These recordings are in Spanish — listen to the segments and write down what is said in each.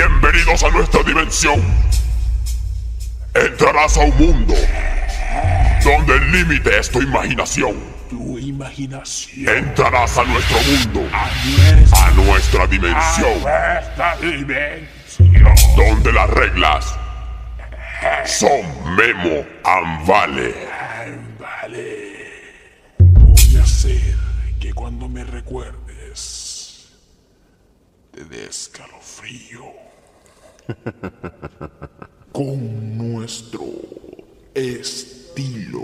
Bienvenidos a nuestra dimensión. Entrarás a un mundo donde el límite es tu imaginación. Tu imaginación. Entrarás a nuestro mundo, A nuestra dimensión, nuestra dimensión. donde las reglas son Memo and Vale. Vale. Voy a hacer que cuando me recuerdes te dé escalofrío. Con nuestro estilo.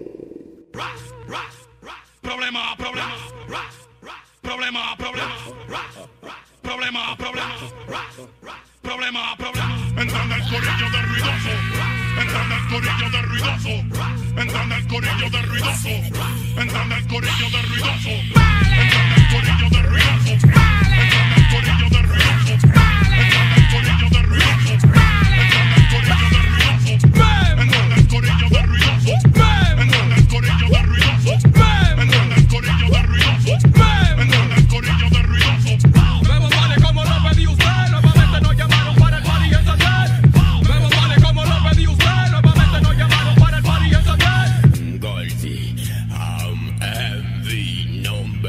Problema, problema, problema, problema, problema, problema, problema, problema. Entrando el corillo de ruidoso, entrando el corillo de ruidoso, entrando el corillo de ruidoso, entrando el corillo de ruidoso, entrando el corillo de ruidoso, entrando el corillo de ruidoso, entrando el corillo de ruidoso, entrando el corillo de ruidoso, entrando el corillo de ruidoso, entrando el corillo de ruidoso, entrando el corillo de ruidoso, entrando el corillo de ruidoso. Memo Vale como lo pedí usted, nuevamente nos llamaron para el party encender. Memo Vale como lo pedí usted, nuevamente nos llamaron para el party encender. Goldie, I'm envy, no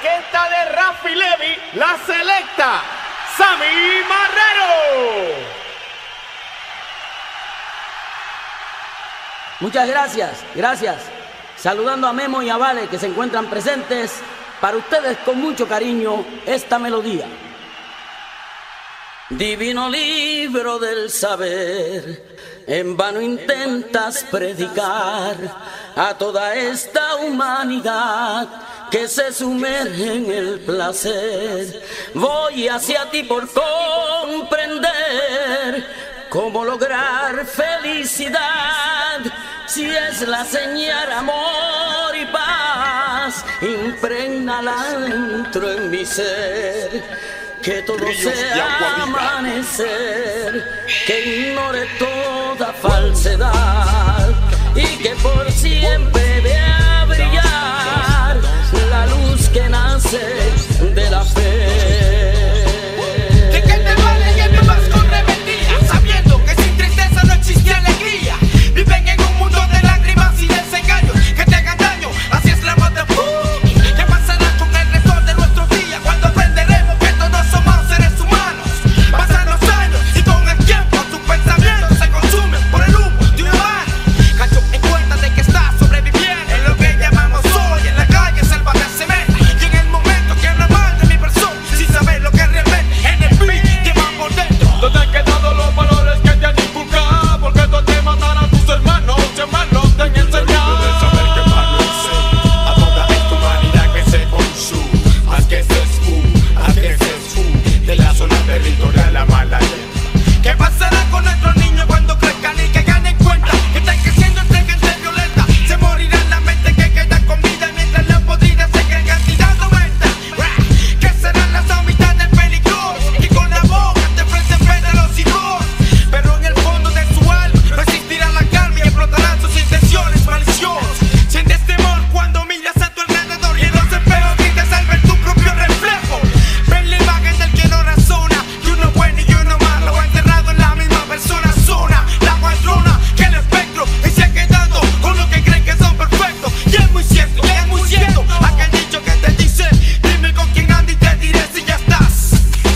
orquesta de Rafi Levi, la selecta Sammy Marrero. Muchas gracias. Saludando a Memo y a Vale que se encuentran presentes, para ustedes con mucho cariño esta melodía. Divino libro del saber, en vano intentas predicar a toda esta humanidad que se sumerge en el placer. Voy hacia ti por comprender cómo lograr felicidad, si es la señal amor y paz, imprégnala dentro en mi ser. Que todo sea amanecer, que ignore toda falsedad y que por siempre vea brillar la luz que nace de la fe. ¿De qué te vale que vivas con rebeldía, sabiendo que sin tristeza no existe alegría? Viven en un mundo de lágrimas y desengaños que te hagan daño, así es la moda. ¿Qué pasará con el resto de nuestros días cuando aprenderemos que todos somos seres humanos? Pasan los años y con el tiempo tus pensamientos se consumen por el humo de una mano. Cacho en cuenta de que estás sobreviviendo en lo que llamamos hoy en la calle selva de cemento. Y en el momento que habla mal de mi persona, sin saber lo que realmente en el beat lleva por dentro. ¿Dónde han quedado los valores que te han inculcado? Porque tú te matar a tus hermanos te han enseñado. Debes saber que malo enseña a toda esta humanidad que se consume. Haz que se esfume de la zona territorial a Malaya. ¿Qué pasará con nuestros niños cuando crezcan y que ganen cuenta que están creciendo entre gente violenta? Se morirán la mente que queda con vida mientras la podrida se crean tirando vuelta. ¿Qué serán las amistades peligrosas que con la boca te ofrecen pétalos y rosas? Pero en el fondo de su alma no existirá la calma y explotarán sus intenciones maliciosas. Sientes temor cuando miras a tu alrededor y en los espejos gritas al ver tu propio reflejo. Ven la imagen del que no razona, y uno bueno y uno malo enterrado en la misma persona. Zona la guadrona que el espectro y se ha quedado con lo que creen que son perfectos. Y es muy cierto, aquel dicho que te dice: dime con quién andas y te diré si ya estás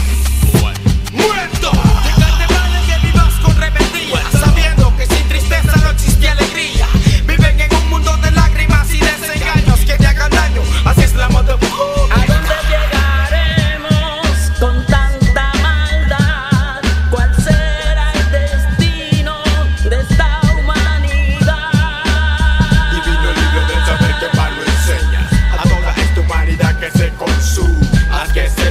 muerto. ¿De qué te vale que vivas con rebeldía, sabiendo que sin tristeza no existe alegría? Viven en un mundo de lágrimas y desengaños que te hagan daño, así es la moda. ¿A dónde llegaremos con tanta maldad? ¿Cuál será el destino de esta humanidad? Divino libro del saber que malo enseña a toda esta humanidad que se consume. Haz que se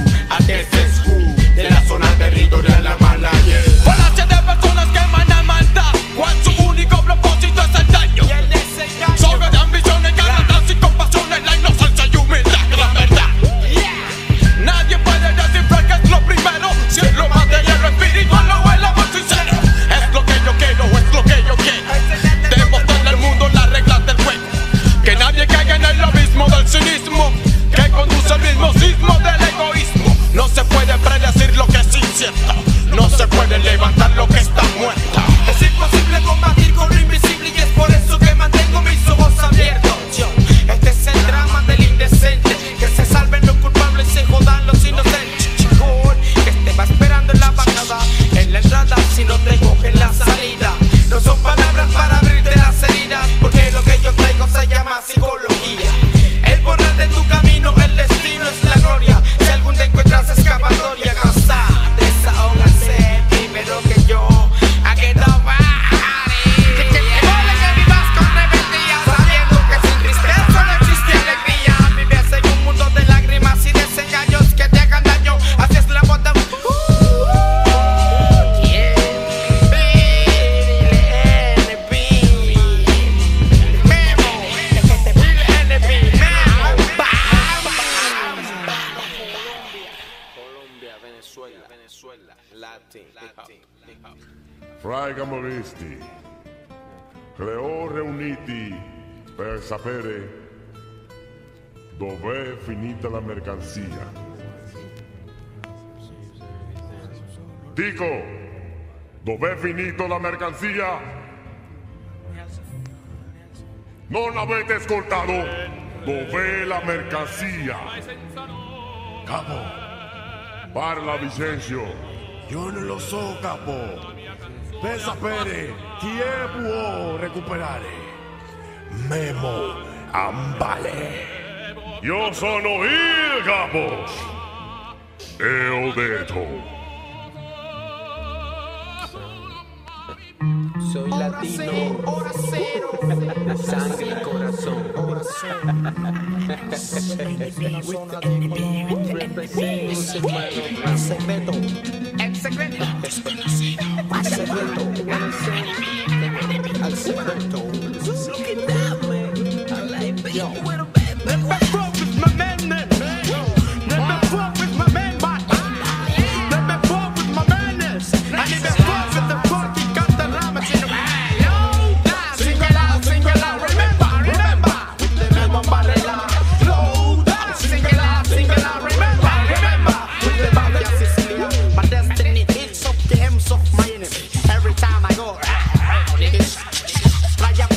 esfume de la zona territorial a Malaya. Falacia de personas que emanan maldad, cual su único propósito es el daño. Y el desengaño. Sobre de ambiciones, ganas sin compasión, la inocencia y humildad, la verdad. Nadie puede descifrar que es lo primero, si es lo material, lo espiritual o el amor sincero. Es lo que yo quiero, es lo que yo quiero. Demostrarle al mundo las reglas del juego. Que nadie caiga en el abismo del cinismo, que conduce al mismo sismo del egoísmo. No se puede predecir lo que es incierto, no se puede levantar lo que está muerto. Es imposible combatir con lo invisible y es por eso que mantengo mis ojos abiertos. Este es el drama del indecente, que se salven los culpables y se jodan los inocentes. Chicón, que te va esperando en la bajada, en la entrada si no te cogen la salida. No son palabras para abrirte las heridas, porque lo que yo traigo se llama psicología. El borrar de tu camino, el destino es la gloria. Si algún día encuentras escapatoria, goza, desahógase primero que yo. A que no vale que vivas con rebeldía, sabiendo que sin tristeza no existe alegría. Vives en un mundo de lágrimas y desengaños que te hagan daño, así es la moda. Venezuela, Latin, hip hop. Fra Gamoristi, creo riuniti per sapere dov'è finita la mercanzia. Dico, dov'è finito la mercanzia? Non avete ascoltato? dov'è la mercancía? Capo, Parla, Vicencio. yo non lo so, capo. Per sapere chi è può recuperare. Memo Ambale. Io sono il capo. E ho detto. Soy latino, sangre y corazón. El secreto. Every time I go, playa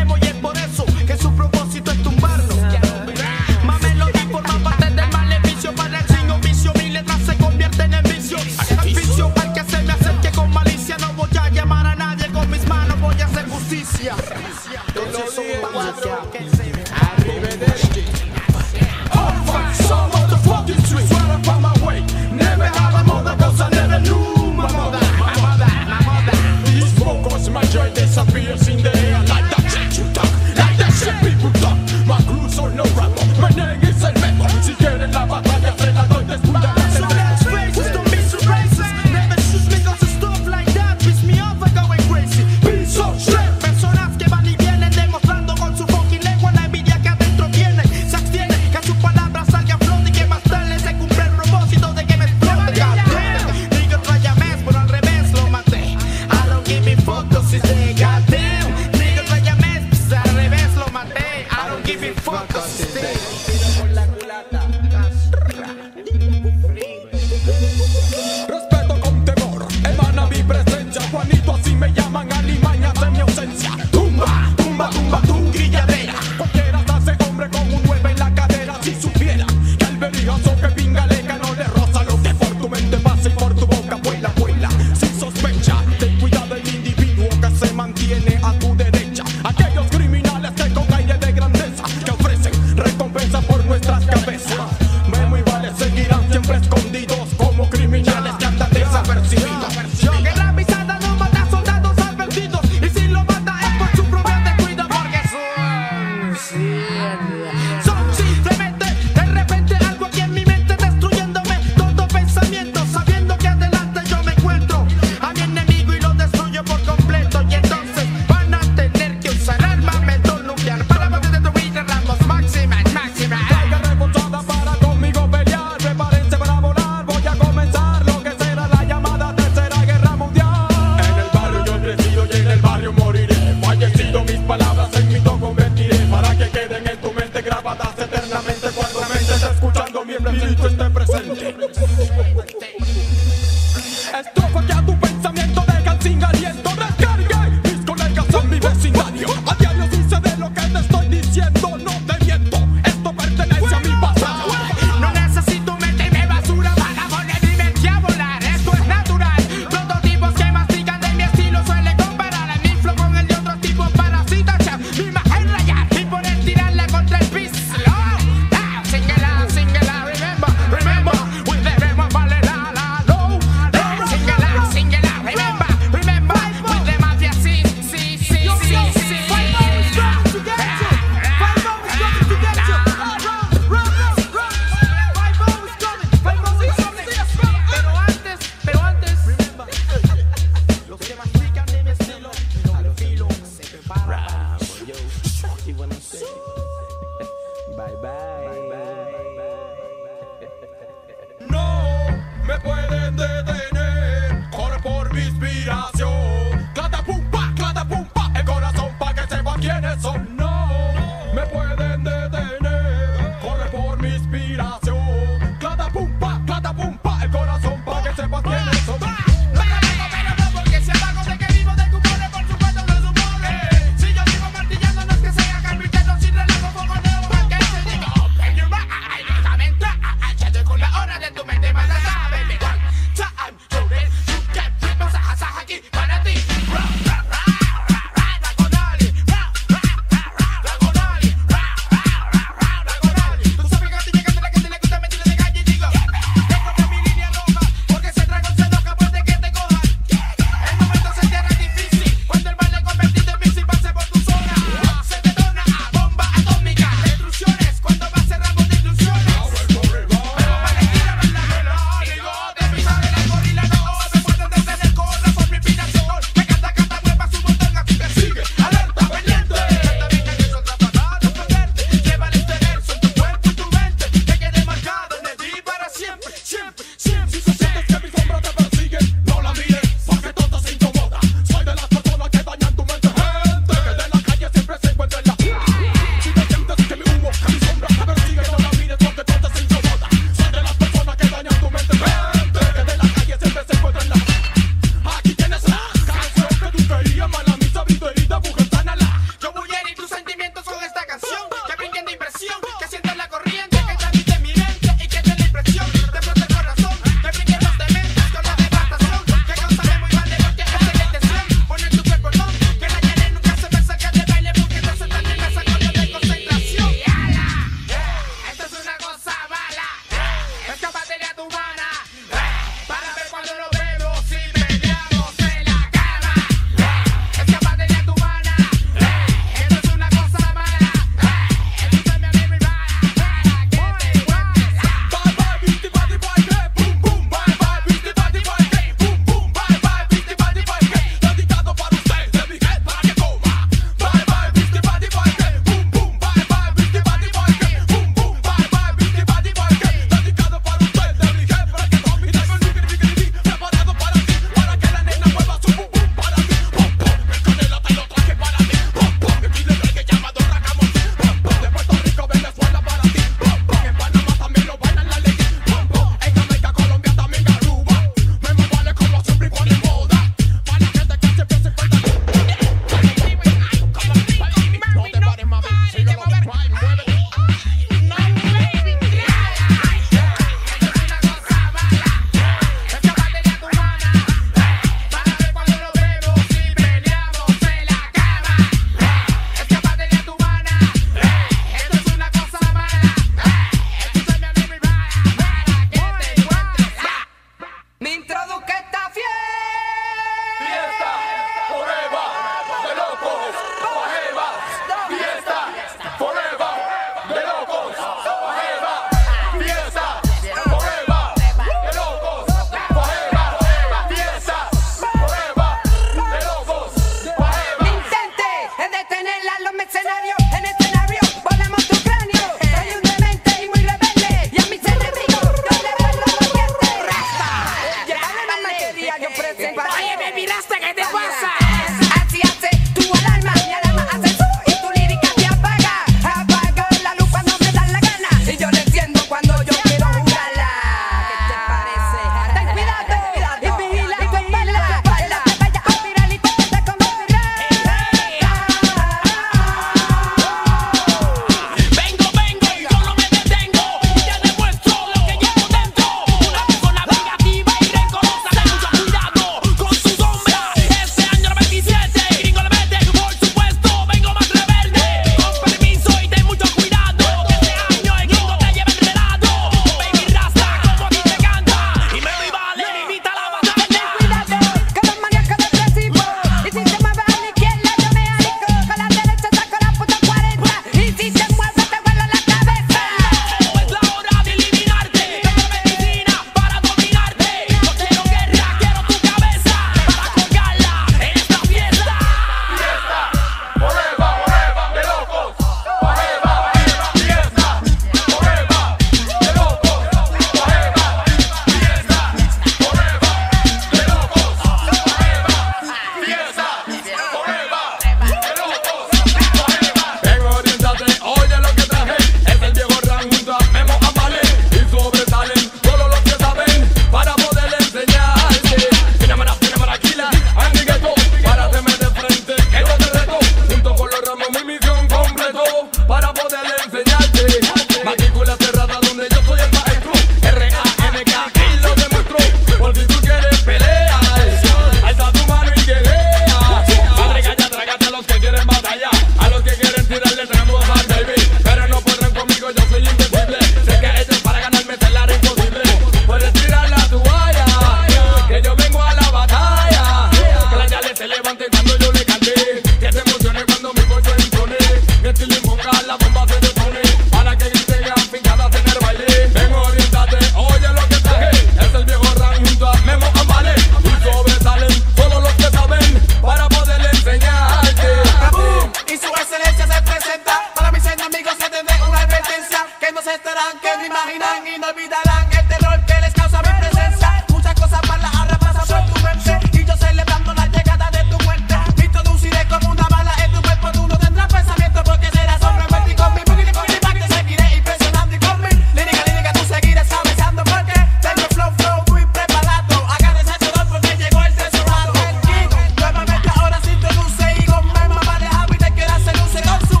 imaginan y no olvidarán el terror que les causa mi presencia. Muchas cosas malas ahora pasan por tu mente y yo celebrando la llegada de tu muerte. Introduciré como una bala en tu cuerpo, tú no tendrás pensamiento porque serás sorprendente y con mi boogie con mi back te seguiré impresionando y con mi lírica tú seguirás cabezando porque tengo flow muy preparado. Agárrense ese dolor porque llegó el tesorado. El king nuevamente ahora se introduce y con Mema vale happy te quedas se luce con su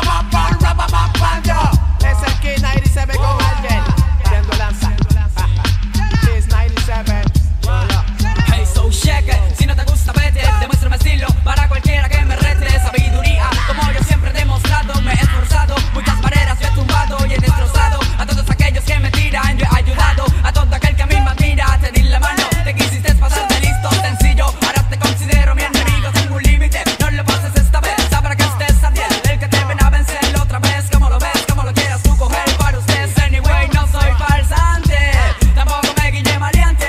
rapa yo. Es el King 97 con alguien viendo lanza. It's 97. Hey, so shake it. Si no te gusta, vete. Demuéstrame estilo para cualquiera que me rete. Sabiduría, como yo siempre he demostrado. Me he esforzado, muchas barreras yo he tumbado y he destrozado a todos aquellos que me tiran. Yo he ayudado a todo aquel que a mí me admira. Te di la mano, te quisiste pasar de listo, sencillo. Ahora te considero mi enemigo, tengo un límite. No lo pases esta vez, sabrá que estés a 10. El que te ven a vencer otra vez, como lo ves, como lo quieras tú coger para ustedes. Anyway, no soy farsante, tampoco me guille maleante.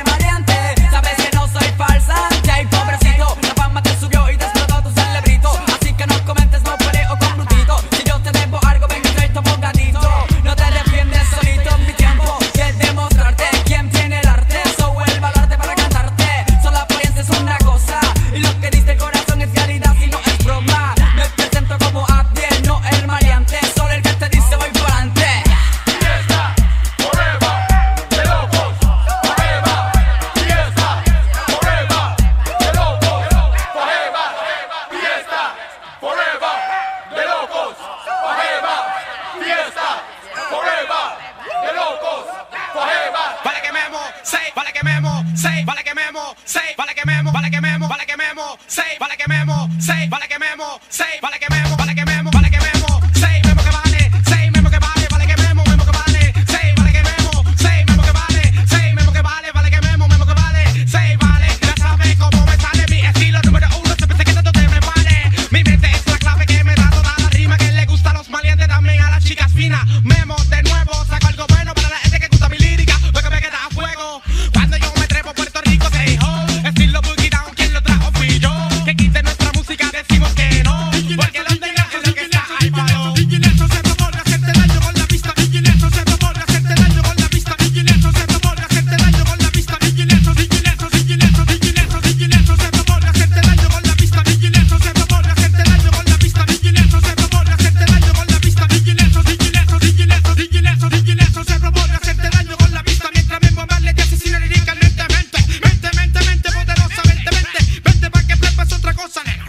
Sabes que no soy farsante, ay pobrecito. La fama te subió y te explotó tu cerebrito. Así que no comentes, no peleo con brutito. Si yo te debo algo, ven y trae tu bogadito. No te defiendes solito en mi tiempo, que demostrarte quién tiene el arte. So el valorarte para cantarte. Solo apariencia es una cosa y lo que dice el corazón es realidad si no es broma. Me presento como Abdiel, no el maleante. Solo el que te dice voy por adelante. Fiesta, forever, de locos, forever. Fiesta, forever, de locos, forever. Fiesta, forever, de locos, forever. Fiesta, forever, de locos, forever. Vale que memo, say, vale que memo, say, vale que memo, say, vale que memo, vale que memo, vale que memo, say, vale que memo, say, vale que memo, say, vale que memo, vale que memo, vale que memo, say, memo que vale, say, memo que vale, vale que memo que vale, say, vale que memo, say, memo que vale, say, memo que vale, vale que memo que vale, say, vale, ya sabes cómo me sale mi estilo número uno, se pensé que todo te me vale, mi mente es la clave que me da toda la rima que le gusta a los maleantes también a las chicas finas, memo de nuevo, saco algo bueno para la gente que gusta mi lírica, porque me queda a fuego, cuando yo me trepo Puerto Rico, say ho, estilo boogie down, quien lo trajo fui yo, que quite nuestra música, decimos que no, porque los tengas es lo que está ahí palo. Vigileso se propone hacerte daño con la vista. Vigileso se propone hacerte daño con la vista. Vigileso se propone hacerte daño con la vista. Vigileso se propone hacerte daño con la vista. Vigileso se propone hacerte daño con la vista. Vigileso se propone hacerte daño con la vista. Vigileso se propone hacerte daño con la vista. Mientras me muevan te asesino líricamente. Mente poderosamente. Vente pa' que flipas otra cosa, nena.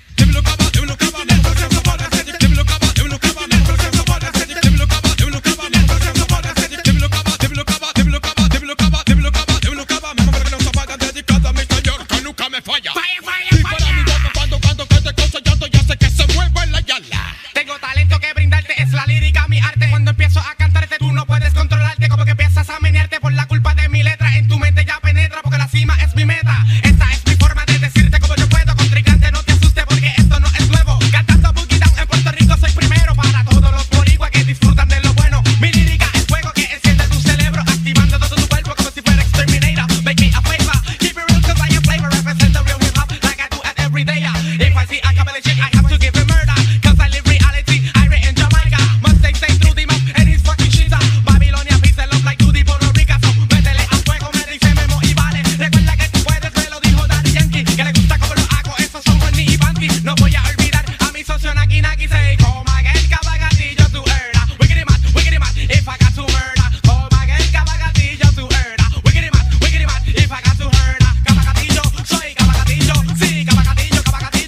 Tengo talento que brindarte, es la lírica, mi arte. Cuando empiezo a cantarte, tú no puedes controlarte. Como que empiezas a menearte por la culpa de mi letra. En tu mente ya penetra, porque la cima es mi meta. Esta es mi forma de decirte como yo puedo. Contrincante, no te asustes, porque esto no es nuevo. Cantando boogie down en Puerto Rico, soy primero. Para todos los boricuas que disfrutan de lo bueno. Mi lírica es fuego que enciende tu cerebro, activando todo tu cuerpo como si fuera exterminator. Make me a favor, keep it real, cause I am flavor. Represent the real hip hop like I do at every day. If I see a couple of shit, I have to give it murder. Cause I live reality, I read in Jamaica. Mustang say through the mouth and his fucking shit. Babilonia, peace and love like Tutti, Puerto Rico. So métele a fuego, me dice Memo y vale. Recuerda que tú puedes, me lo dijo Daddy Yankee. Que le gusta como lo hago, esos son Horny y Banky. No voy a olvidar a mi socio Naki Naki. Say, come again, cabagatillo, tu herda. Wiggity mad, if I got to murder. Come again, cabagatillo, tu herda. Wiggity mad, if I got to herda. Cabagatillo, soy cabagatillo. Sí, cabagatillo.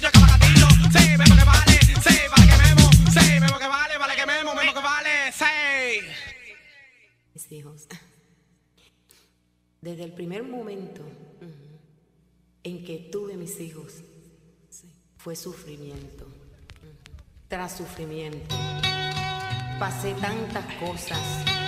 Say, memo que vale, say, vale que memo. Say, memo que vale, vale que memo que vale. Say. Mis hijos, desde el primer momento en que tuve mis hijos, fue sufrimiento tras sufrimiento. Pasé tantas cosas,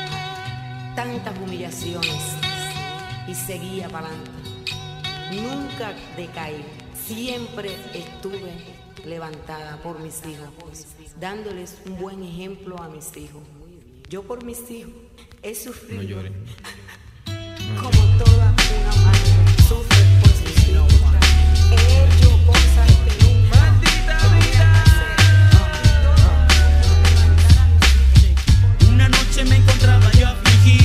tantas humillaciones y seguía para adelante. Nunca decaí, siempre estuve levantada por mis hijos, dándoles un buen ejemplo a mis hijos. Yo por mis hijos he sufrido como toda una madre sufre por sus hijos. He hecho cosas que nunca Una noche me encontraba yo afligido.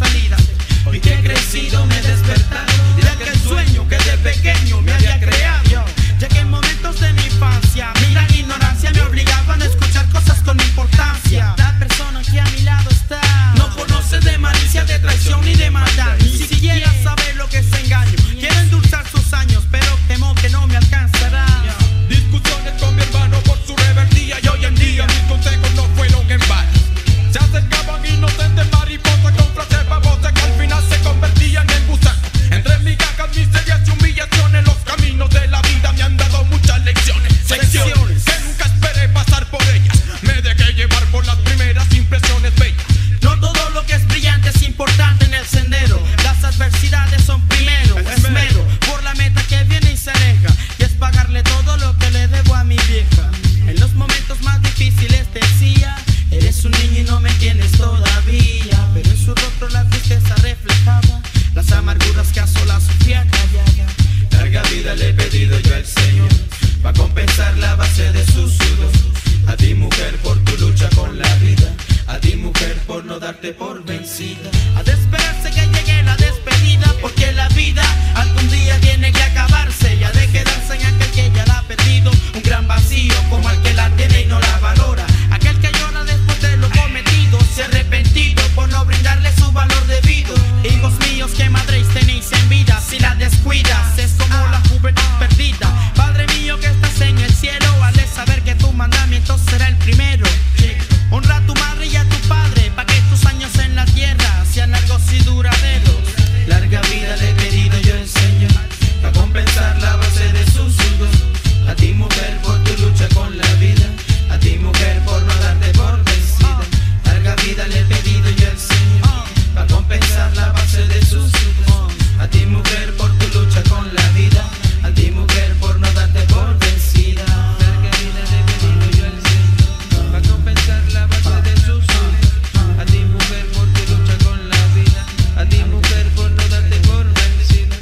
salida. Hoy que he crecido me he despertado de aquel sueño que de pequeño me había creado. Ya que en momentos de mi infancia mi gran ignorancia me obligaban a escuchar cosas con importancia. La persona que a mi lado está no conoce de malicia, de traición ni de maldad, ni siquiera sabe lo que es engaño. Quiero endulzar sus años, pero temo que no me alcanzará. Discusiones con mi hermano por su rebeldía, y hoy en día mis consejos no fueron en vano. Se acercaban inocentes mariposas con frases babosas que al final se convertían en gusanos. Entre migajas, miserias y humillaciones, los caminos de la vida me han dado muchas lecciones. Secciones que nunca esperé pasar por ellas. Me dejé llevar por las primeras impresiones bellas. No todo lo que es brillante es importante en el sendero. Las adversidades son primero. Esmero por la meta que viene y se aleja, y es pagarle todo lo que le debo a mi vieja. En los momentos más difíciles decía: eres un niño y no me tienes todavía. Pero en su rostro la tristeza reflejaba las amarguras que a solas sufría callada. Larga vida le he pedido yo al Señor, pa' compensar la base de su sudor. A ti mujer por tu lucha con la vida, a ti mujer por no darte por vencida. Ha de esperarse que llegue la despedida, porque la vida algún día tiene que acabarse, y ha de quedarse en aquel que ya la ha perdido. Un gran vacío como el que la tiene y no la valora, aquel que llora después de lo cometido, se ha arrepentido por no brindarle su valor debido. Hijos míos, que madréis tenéis en vida, si la descuidas es como la juventud perdida. Padre mío que estás en el cielo, al de saber que tu mandamiento será el primero. Honra a tu madre y a tu padre, pa' que tus años en la tierra sean largos y duraderos. Larga vida le he pedido yo al Señor, pa' compensar la base de su sudor. A ti mujer por tu lucha con la vida, a ti mujer por no darte por vencida. Larga vida le he pedido yo al Señor, pa' compensar la base de su sudor. A ti mujer por tu lucha con la vida, a ti mujer por no darte por vencida. Larga vida le he pedido yo al Señor, pa' compensar la base de su sudor. A ti mujer por tu lucha con la vida, a ti mujer por no darte por vencida.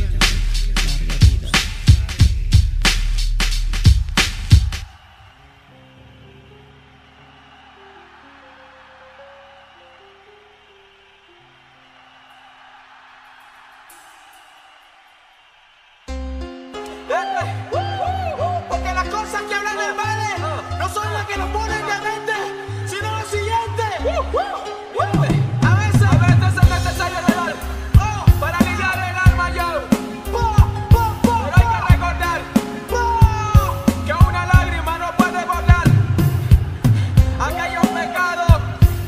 Porque las cosas que hablan del vale no son las que nos ponen de mente, sino lo siguiente. A veces es necesario llorar para aliviar el alma, yo. Pero hay que recordar que una lágrima no puede borrar aquellos pecados,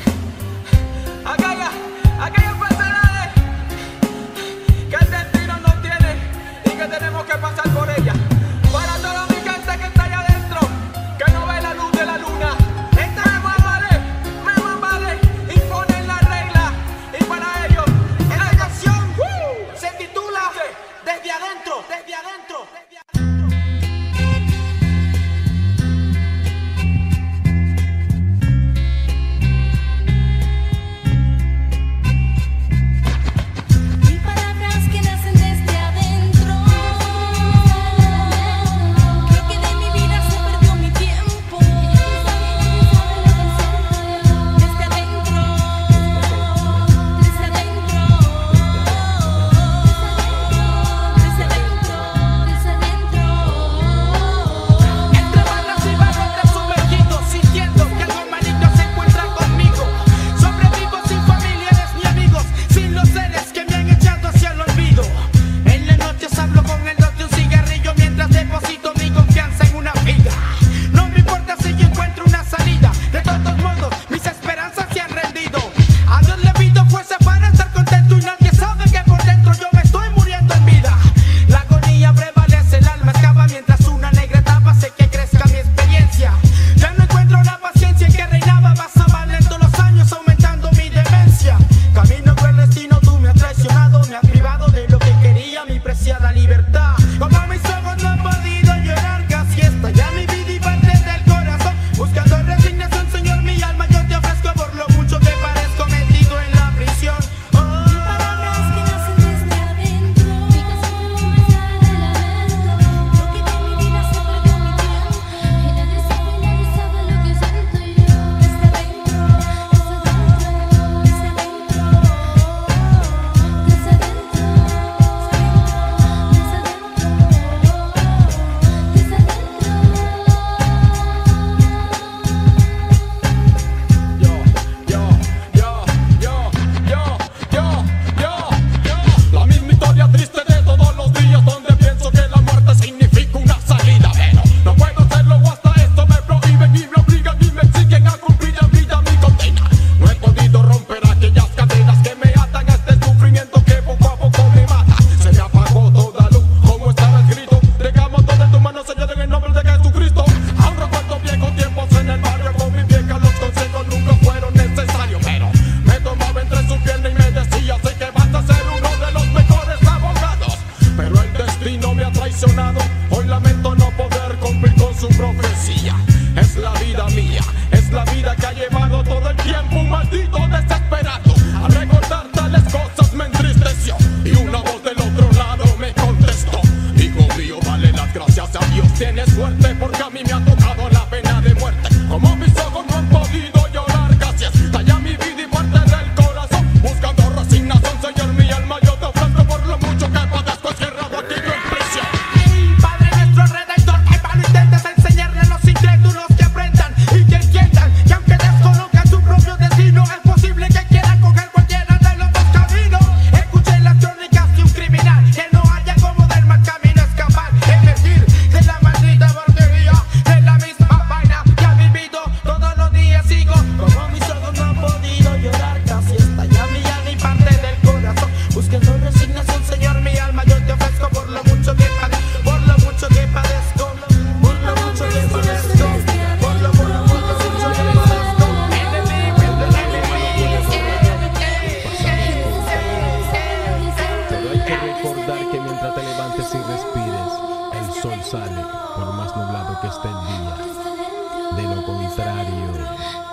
aquellas falsedades que el destino nos tiene y que tenemos que pasar por ellas. Para toda mi gente que está allá adentro, que no ve la luz de la luna, esta me más vale imponer la regla. De lo contrario